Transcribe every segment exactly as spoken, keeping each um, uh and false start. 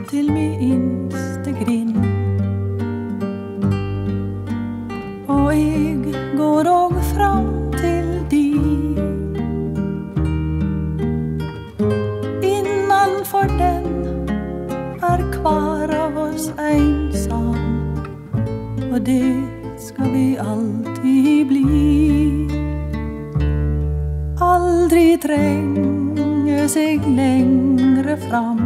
til mi innste grind. Og eg går og fram til di. Innanfor den er kvar av oss einsam, og det skal vi alltid bli. Aldri trenge seg lengre fram,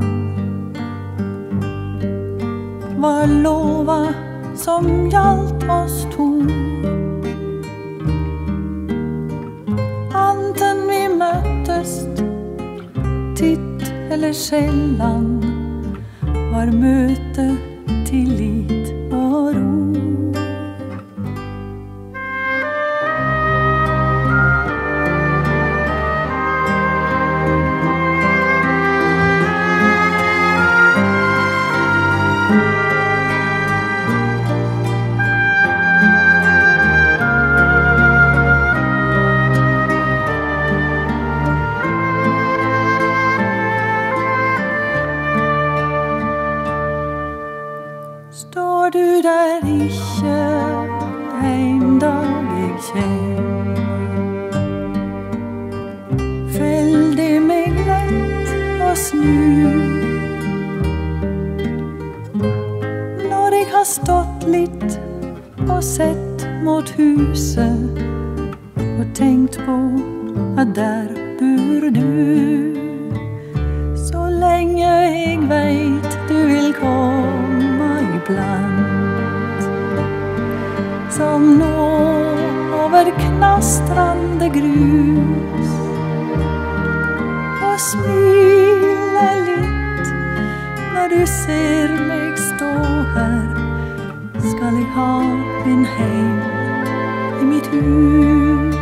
var lova som gjaldt oss to. Anten vi møttes titt eller sjeldan, var møte tillit og ro. Står du der ikkje ein dag eg kjem, veldig meg lett å snu. Når eg har stått litt og sett mot huset og tenkt på at der bor du, så lenge eg veit du vil komme iblant, som nå over knastrande grus, og smile litt når du ser meg stå her. Skal eg ha en heim i mitt hus?